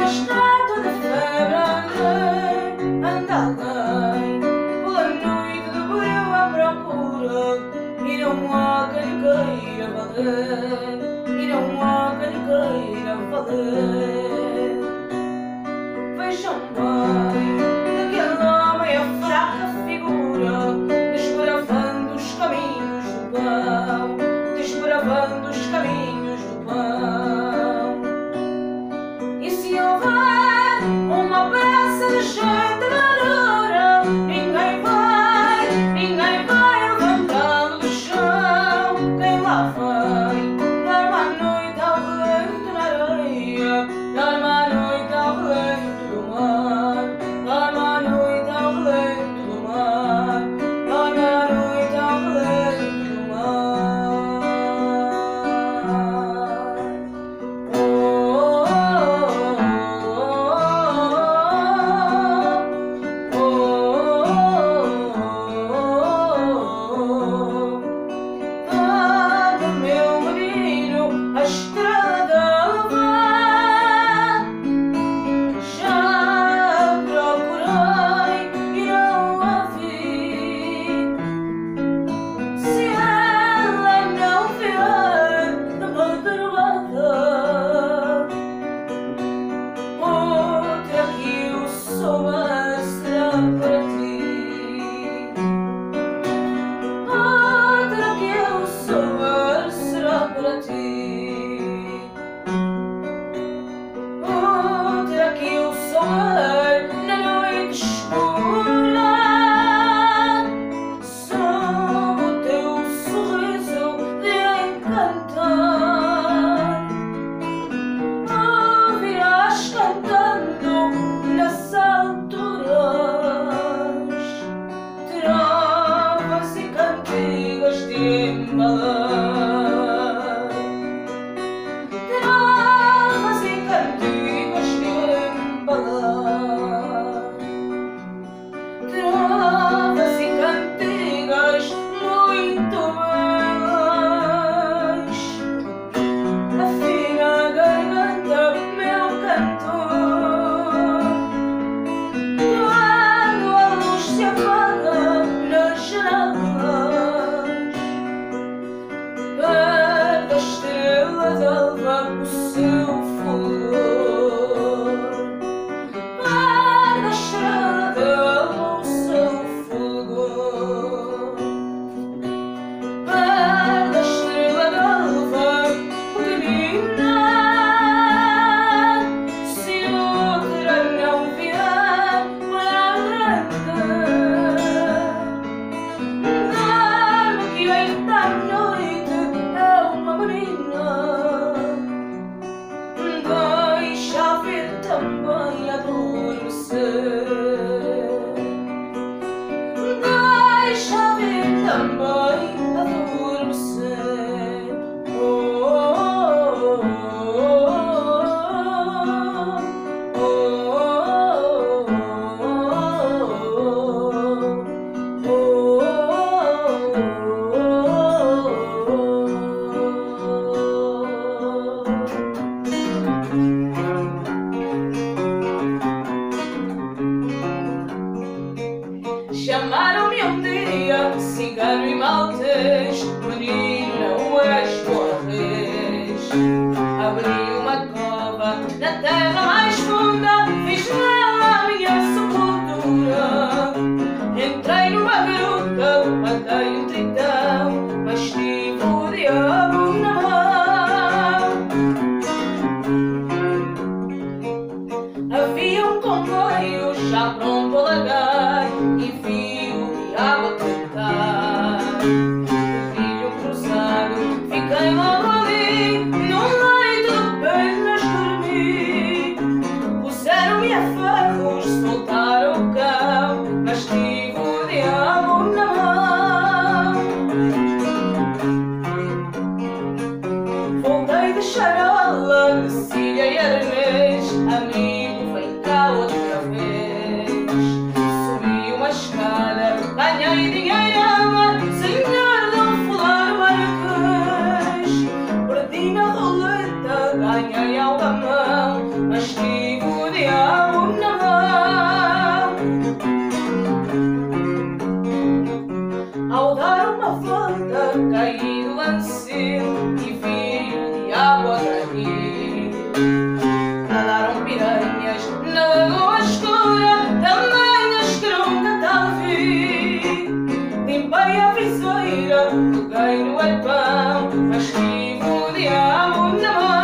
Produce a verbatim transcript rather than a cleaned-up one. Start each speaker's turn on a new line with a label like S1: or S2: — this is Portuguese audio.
S1: estado de febre andei, anda alguém pela noite de Abril à procura, e não há quem queira valer, e não há quem queira valer. Vejam bem, daquele homem a fraca figura, desbravando os caminhos do pão, desbravando os caminhos do pão. E se houver uma peça de gente madura, ninguém vai, ninguém vai levantando do chão. Quem lá vem, dorme à noite ao relento na areia, dorme à noite ao relento do mar, dorme à noite ao relento do mar, dorme à noite ao relento do mar. Oh, oh, oh, oh, oh. Dá-me, meu menino, a estrela da lua. Já procurei e não a vi. Se ela não vier de madrugada, outra que eu souber será para ti. Outra que eu souber será para ti. Outra que eu souber na noite escura, sob o teu sorriso de encantar, ouvirás cantando nas alturas trovas e cantigas de embalar, trovas e cantigas de embalar, trovas e cantigas muito belas. Afina a garganta, meu cantor, quando a luz se apaga nas janelas, perde a estrela d'alva o seu fulgor, perde a estrela d'alva o seu fulgor, perde a estrela d'alva pequenina. Se outra não vier para grande, dá-me que ainda à noite é uma menina. Deixa vir também adormecer, deixa vir também adormecer. Oh, oh, oh, oh, chamaram-me um dia cigano e maltês, menino não és tua vez. Abri uma cova na terra mais funda, fiz nela a minha sepultura. Entrei numa gruta, matei um tritão, mas tive o diabo na mão. Havia um comboio já pronto a largar, e vi o diabo a cantar. Filho cruzado, fiquei logo ali, num leito de penas dormi. Puseram-me a ferros, soltaram o cão, mas tive o diabo na mão. Voltei de charola, de cilha e arnês, amigo, vem cá outra vez. Subi uma escada, ganhei dinheirama, senhor de um fulano marquês. Perdi na roleta, ganhei algo à mão, mas tive beiçoeira, peguei no arpão, mas tive o diabo na mão.